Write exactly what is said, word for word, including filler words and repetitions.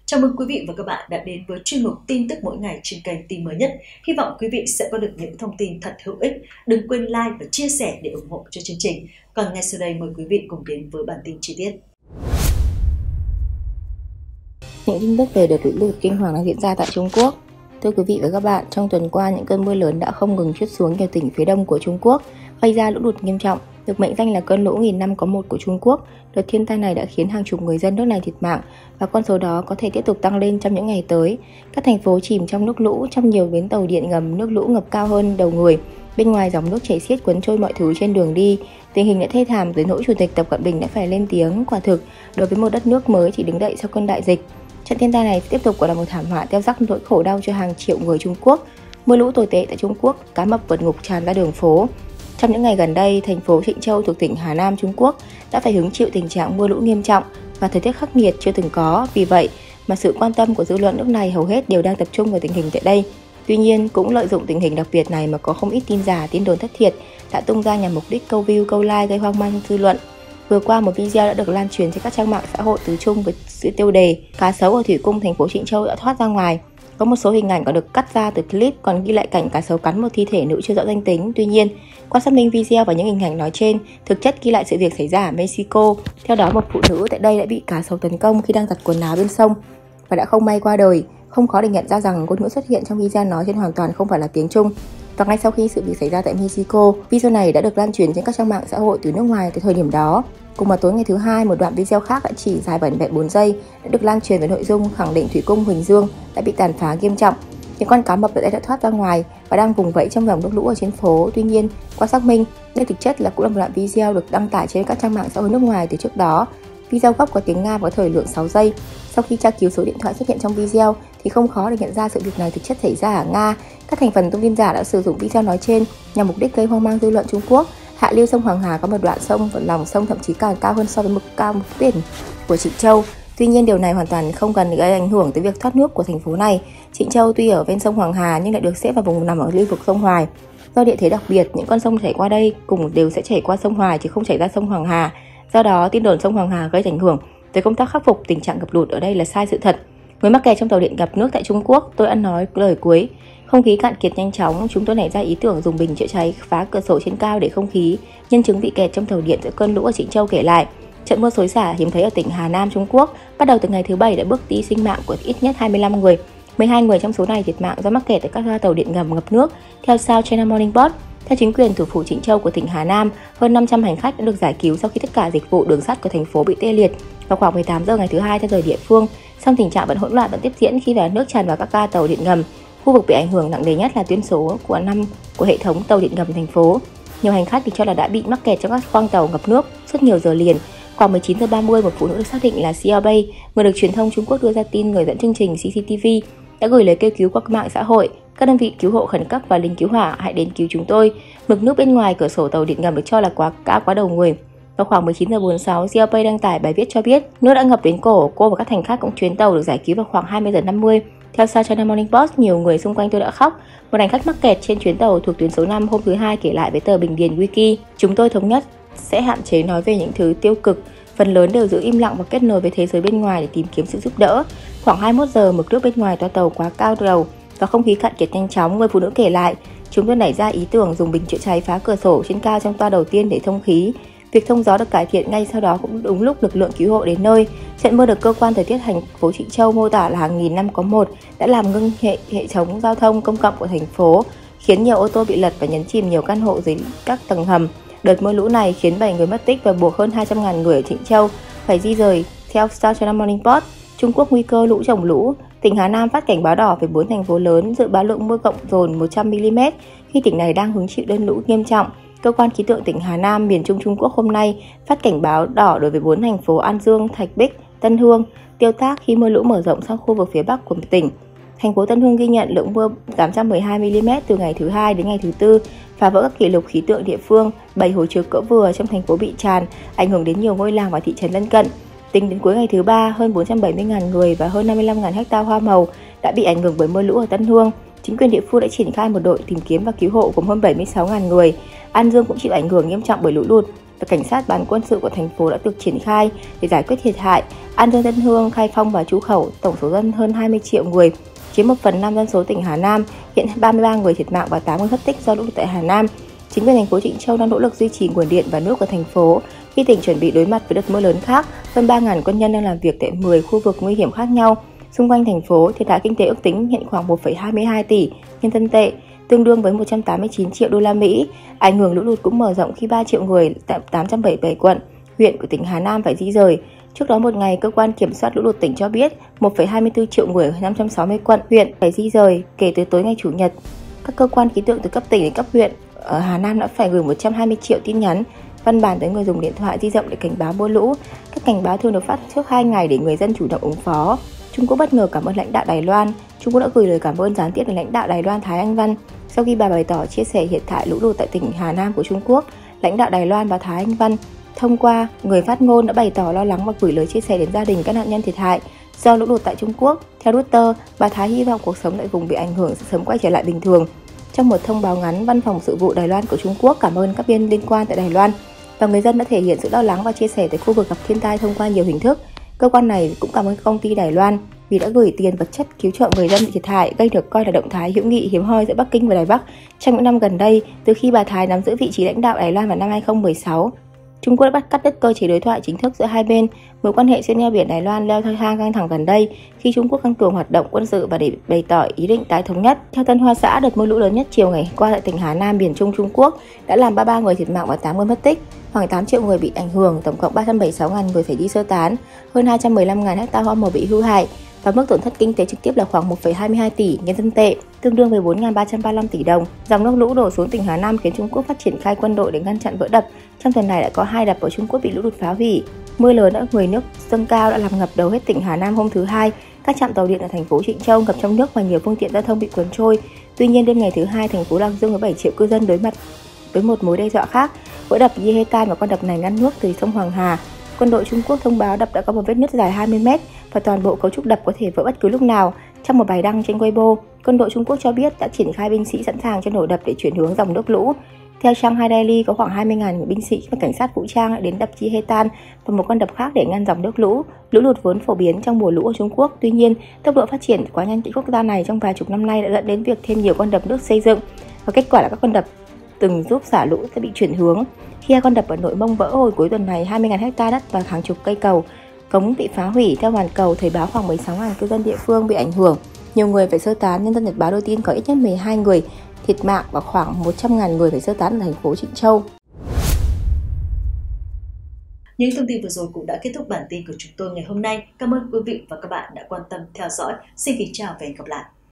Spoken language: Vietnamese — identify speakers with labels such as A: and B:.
A: Chào mừng quý vị và các bạn đã đến với chuyên mục tin tức mỗi ngày trên kênh Tin Mới Nhất. Hy vọng quý vị sẽ có được những thông tin thật hữu ích. Đừng quên like và chia sẻ để ủng hộ cho chương trình. Còn ngay sau đây mời quý vị cùng đến với bản tin chi tiết.
B: Những tin tức về đợt lũ lụt kinh hoàng đang diễn ra tại Trung Quốc. Thưa quý vị và các bạn, trong tuần qua những cơn mưa lớn đã không ngừng trút xuống nhiều tỉnh phía đông của Trung Quốc, gây ra lũ lụt nghiêm trọng, được mệnh danh là cơn lũ nghìn năm có một của Trung Quốc. Đợt thiên tai này đã khiến hàng chục người dân nước này thiệt mạng và con số đó có thể tiếp tục tăng lên trong những ngày tới. Các thành phố chìm trong nước lũ, trong nhiều bến tàu điện ngầm nước lũ ngập cao hơn đầu người. Bên ngoài dòng nước chảy xiết cuốn trôi mọi thứ trên đường đi. Tình hình đã thê thảm tới nỗi Chủ tịch Tập Cận Bình đã phải lên tiếng. Quả thực, đối với một đất nước mới chỉ đứng dậy sau cơn đại dịch, trận thiên tai này tiếp tục là một thảm họa gieo rắc nỗi khổ đau cho hàng triệu người Trung Quốc. Mưa lũ tồi tệ tại Trung Quốc, cá mập vượt ngục tràn ra đường phố. Trong những ngày gần đây, thành phố Trịnh Châu thuộc tỉnh Hà Nam, Trung Quốc đã phải hứng chịu tình trạng mưa lũ nghiêm trọng và thời tiết khắc nghiệt chưa từng có. Vì vậy mà sự quan tâm của dư luận nước này hầu hết đều đang tập trung vào tình hình tại đây. Tuy nhiên, cũng lợi dụng tình hình đặc biệt này mà có không ít tin giả, tin đồn thất thiệt đã tung ra nhằm mục đích câu view, câu like gây hoang mang trong dư luận. Vừa qua, một video đã được lan truyền trên các trang mạng xã hội tứ trung với sự tiêu đề cá sấu ở thủy cung thành phố Trịnh Châu đã thoát ra ngoài. Có một số hình ảnh còn được cắt ra từ clip còn ghi lại cảnh cá sấu cắn một thi thể nữ chưa rõ danh tính. Tuy nhiên, qua xác minh video và những hình ảnh nói trên, thực chất ghi lại sự việc xảy ra ở Mexico. Theo đó, một phụ nữ tại đây đã bị cá sấu tấn công khi đang giặt quần áo bên sông và đã không may qua đời. Không khó để nhận ra rằng ngôn ngữ xuất hiện trong video nói trên hoàn toàn không phải là tiếng Trung. Và ngay sau khi sự việc xảy ra tại Mexico, video này đã được lan truyền trên các trang mạng xã hội từ nước ngoài tới thời điểm đó. Cùng vào tối ngày thứ hai, một đoạn video khác đã chỉ dài vỏn vẹn bốn giây đã được lan truyền với nội dung khẳng định thủy cung Huỳnh Dương đã bị tàn phá nghiêm trọng. Những con cá mập tại đây đã thoát ra ngoài và đang vùng vẫy trong dòng nước lũ ở trên phố. Tuy nhiên, qua xác minh, đây thực chất là cũng là một đoạn video được đăng tải trên các trang mạng xã hội nước ngoài từ trước đó. Video gốc có tiếng Nga có thời lượng sáu giây. Sau khi tra cứu số điện thoại xuất hiện trong video thì không khó để nhận ra sự việc này thực chất xảy ra ở Nga. Các thành phần thông tin giả đã sử dụng video nói trên nhằm mục đích gây hoang mang dư luận Trung Quốc. Hạ lưu sông Hoàng Hà có một đoạn sông và lòng sông thậm chí còn cao hơn so với mực cao mực biển của Trịnh Châu. Tuy nhiên, điều này hoàn toàn không cần gây ảnh hưởng tới việc thoát nước của thành phố này. Trịnh Châu tuy ở ven sông Hoàng Hà nhưng lại được xếp vào vùng nằm ở lưu vực sông Hoài. Do địa thế đặc biệt, những con sông chảy qua đây cùng đều sẽ chảy qua sông Hoài chứ không chảy ra sông Hoàng Hà. Do đó, tin đồn sông Hoàng Hà gây ảnh hưởng tới công tác khắc phục tình trạng ngập lụt ở đây là sai sự thật. Người mắc kẹt trong tàu điện ngập nước tại Trung Quốc, tôi ăn nói lời cuối. Không khí cạn kiệt nhanh chóng, chúng tôi nảy ra ý tưởng dùng bình chữa cháy phá cửa sổ trên cao để không khí. Nhân chứng bị kẹt trong tàu điện giữa cơn lũ ở Trịnh Châu kể lại, trận mưa xối xả hiếm thấy ở tỉnh Hà Nam, Trung Quốc bắt đầu từ ngày thứ Bảy đã bước đi sinh mạng của ít nhất hai mươi lăm người. mười hai người trong số này thiệt mạng do mắc kẹt tại các ga tàu điện ngầm ngập nước. Theo South China Morning Post, theo chính quyền thủ phủ Trịnh Châu của tỉnh Hà Nam, hơn năm trăm hành khách đã được giải cứu sau khi tất cả dịch vụ đường sắt của thành phố bị tê liệt vào khoảng mười tám giờ ngày thứ Hai theo giờ địa phương. Song tình trạng vẫn hỗn loạn vẫn tiếp diễn khi vào nước tràn vào các ga tàu điện ngầm. Khu vực bị ảnh hưởng nặng nề nhất là tuyến số của năm của hệ thống tàu điện ngầm thành phố. Nhiều hành khách được cho là đã bị mắc kẹt trong các khoang tàu ngập nước suốt nhiều giờ liền. Khoảng mười chín giờ ba mươi, một phụ nữ được xác định là Xiao Bei, người được truyền thông Trung Quốc đưa ra tin người dẫn chương trình xê xê tê vê, đã gửi lời kêu cứu qua mạng xã hội. Các đơn vị cứu hộ khẩn cấp và lính cứu hỏa hãy đến cứu chúng tôi. Mực nước bên ngoài cửa sổ tàu điện ngầm được cho là quá cao quá đầu người. Vào khoảng mười chín giờ bốn mươi sáu, Xiao Bei đăng tải bài viết cho biết nước đã ngập đến cổ. Cô và các hành khách cũng chuyến tàu được giải cứu vào khoảng hai mươi giờ năm mươi. Theo South China Morning Post, nhiều người xung quanh tôi đã khóc. Một hành khách mắc kẹt trên chuyến tàu thuộc tuyến số năm hôm thứ Hai kể lại với tờ Bình Điền Wiki: chúng tôi thống nhất sẽ hạn chế nói về những thứ tiêu cực, phần lớn đều giữ im lặng và kết nối với thế giới bên ngoài để tìm kiếm sự giúp đỡ. Khoảng hai mươi mốt giờ, mực nước bên ngoài toa tàu quá cao đầu và không khí cạn kiệt nhanh chóng. Người phụ nữ kể lại, chúng tôi nảy ra ý tưởng dùng bình chữa cháy phá cửa sổ trên cao trong toa đầu tiên để thông khí. Việc thông gió được cải thiện ngay sau đó cũng đúng lúc lực lượng cứu hộ đến nơi. Trận mưa được cơ quan thời tiết thành phố Trịnh Châu mô tả là hàng nghìn năm có một đã làm ngưng hệ hệ thống giao thông công cộng của thành phố, khiến nhiều ô tô bị lật và nhấn chìm nhiều căn hộ dưới các tầng hầm. Đợt mưa lũ này khiến bảy người mất tích và buộc hơn hai trăm nghìn người ở Trịnh Châu phải di rời. Theo South China Morning Post, Trung Quốc nguy cơ lũ trồng lũ. Tỉnh Hà Nam phát cảnh báo đỏ về bốn thành phố lớn, dự báo lượng mưa cộng dồn một trăm mi li mét khi tỉnh này đang hứng chịu đơn lũ nghiêm trọng. Cơ quan khí tượng tỉnh Hà Nam, miền Trung Trung Quốc hôm nay phát cảnh báo đỏ đối với bốn thành phố An Dương, Thạch Bích, Tân Hương, Tiêu Tác khi mưa lũ mở rộng sang khu vực phía Bắc của tỉnh. Thành phố Tân Hương ghi nhận lượng mưa tám trăm mười hai mi li mét từ ngày thứ Hai đến ngày thứ Tư, phá vỡ các kỷ lục khí tượng địa phương. Bảy hồ chứa cỡ vừa trong thành phố bị tràn, ảnh hưởng đến nhiều ngôi làng và thị trấn lân cận. Tính đến cuối ngày thứ Ba, hơn bốn trăm bảy mươi nghìn người và hơn năm mươi lăm nghìn hecta hoa màu đã bị ảnh hưởng bởi mưa lũ ở Tân Hương. Chính quyền địa phương đã triển khai một đội tìm kiếm và cứu hộ gồm hơn bảy mươi sáu nghìn người. An Dương cũng chịu ảnh hưởng nghiêm trọng bởi lũ lụt và cảnh sát bán quân sự của thành phố đã được triển khai để giải quyết thiệt hại. An Dương, Tân Hương, Khai Phong và Chu Khẩu tổng số dân hơn hai mươi triệu người, chiếm một phần năm dân số tỉnh Hà Nam. Hiện ba mươi ba người thiệt mạng và tám người mất tích do lũ lụt tại Hà Nam. Chính quyền thành phố Trịnh Châu đang nỗ lực duy trì nguồn điện và nước ở thành phố khi tỉnh chuẩn bị đối mặt với đợt mưa lớn khác. Hơn ba nghìn quân nhân đang làm việc tại mười khu vực nguy hiểm khác nhau xung quanh thành phố. Thiệt hại kinh tế ước tính hiện khoảng một phẩy hai mươi hai tỷ nhân dân tệ, tương đương với một trăm tám mươi chín triệu đô la Mỹ. Ảnh hưởng lũ lụt cũng mở rộng khi ba triệu người tại tám trăm bảy mươi bảy quận, huyện của tỉnh Hà Nam phải di rời. Trước đó một ngày, cơ quan kiểm soát lũ lụt tỉnh cho biết một phẩy hai mươi tư triệu người ở năm trăm sáu mươi quận, huyện phải di rời kể từ tối ngày Chủ nhật. Các cơ quan khí tượng từ cấp tỉnh đến cấp huyện ở Hà Nam đã phải gửi một trăm hai mươi triệu tin nhắn, văn bản tới người dùng điện thoại di động để cảnh báo mưa lũ. Các cảnh báo thường được phát trước hai ngày để người dân chủ động ứng phó. Trung Quốc bất ngờ cảm ơn lãnh đạo Đài Loan. Trung Quốc đã gửi lời cảm ơn gián tiếp đến lãnh đạo Đài Loan Thái Anh Văn sau khi bà bày tỏ chia sẻ hiện tại lũ lụt tại tỉnh Hà Nam của Trung Quốc. Lãnh đạo Đài Loan và Thái Anh Văn thông qua người phát ngôn đã bày tỏ lo lắng và gửi lời chia sẻ đến gia đình các nạn nhân thiệt hại do lũ lụt tại Trung Quốc. Theo Reuters, bà Thái hy vọng cuộc sống tại vùng bị ảnh hưởng sẽ sớm quay trở lại bình thường. Trong một thông báo ngắn, Văn phòng Sự vụ Đài Loan của Trung Quốc cảm ơn các bên liên quan tại Đài Loan và người dân đã thể hiện sự lo lắng và chia sẻ tới khu vực gặp thiên tai thông qua nhiều hình thức. Cơ quan này cũng cảm ơn công ty Đài Loan vì đã gửi tiền vật chất cứu trợ người dân bị thiệt hại, đây được coi là động thái hữu nghị hiếm hoi giữa Bắc Kinh và Đài Bắc trong những năm gần đây, từ khi bà Thái nắm giữ vị trí lãnh đạo Đài Loan vào năm hai không một sáu. Trung Quốc đã bắt cắt đứt cơ chế đối thoại chính thức giữa hai bên. Mối quan hệ xuyên eo biển Đài Loan leo thang căng thẳng gần đây khi Trung Quốc tăng cường hoạt động quân sự và để bày tỏ ý định tái thống nhất. Theo Tân Hoa Xã, đợt mưa lũ lớn nhất chiều ngày qua tại tỉnh Hà Nam, miền Trung Trung Quốc đã làm ba mươi ba người thiệt mạng và tám người mất tích. Khoảng tám triệu người bị ảnh hưởng, tổng cộng ba trăm bảy mươi sáu nghìn người phải đi sơ tán, hơn hai trăm mười lăm nghìn ha hoa màu bị hư hại và mức tổn thất kinh tế trực tiếp là khoảng một phẩy hai mươi hai tỷ nhân dân tệ, tương đương với bốn nghìn ba trăm ba mươi lăm tỷ đồng. Dòng nước lũ đổ xuống tỉnh Hà Nam khiến Trung Quốc phát triển khai quân đội để ngăn chặn vỡ đập. Trong tuần này đã có hai đập ở Trung Quốc bị lũ lụt phá hủy. Mưa lớn đã người nước dâng cao đã làm ngập đầu hết tỉnh Hà Nam hôm thứ Hai. Các trạm tàu điện ở thành phố Trịnh Châu ngập trong nước và nhiều phương tiện giao thông bị cuốn trôi. Tuy nhiên, đêm ngày thứ Hai, thành phố Lạc Dương với bảy triệu cư dân đối mặt với một mối đe dọa khác. Vỡ đập Yehetan và con đập này ngăn nước từ sông Hoàng Hà. Quân đội Trung Quốc thông báo đập đã có một vết nứt dài hai mươi mét và toàn bộ cấu trúc đập có thể vỡ bất cứ lúc nào. Trong một bài đăng trên Weibo, quân đội Trung Quốc cho biết đã triển khai binh sĩ sẵn sàng cho nổ đập để chuyển hướng dòng nước lũ. Theo Shanghai Daily, có khoảng hai mươi nghìn binh sĩ và cảnh sát vũ trang đã đến đập Yehetan và một con đập khác để ngăn dòng nước lũ. Lũ lụt vốn phổ biến trong mùa lũ ở Trung Quốc, tuy nhiên tốc độ phát triển quá nhanh tại quốc gia này trong vài chục năm nay đã dẫn đến việc thêm nhiều con đập nước xây dựng và kết quả là các con đập từng giúp xả lũ sẽ bị chuyển hướng. Khi hai con đập ở Nội Mông vỡ hồi cuối tuần này, hai mươi nghìn ha đất và hàng chục cây cầu cống bị phá hủy. Theo Hoàn Cầu, thời báo khoảng mười sáu nghìn cư dân địa phương bị ảnh hưởng, nhiều người phải sơ tán. Nhân dân Nhật Báo đưa tin có ít nhất mười hai người thiệt mạng và khoảng một trăm nghìn người phải sơ tán ở thành phố Trịnh Châu.
A: Những thông tin vừa rồi cũng đã kết thúc bản tin của chúng tôi ngày hôm nay. Cảm ơn quý vị và các bạn đã quan tâm theo dõi. Xin kính chào và hẹn gặp lại.